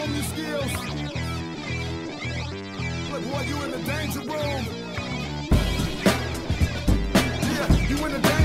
hone your skills. Look, boy, you in the danger room. Yeah, you in the danger room.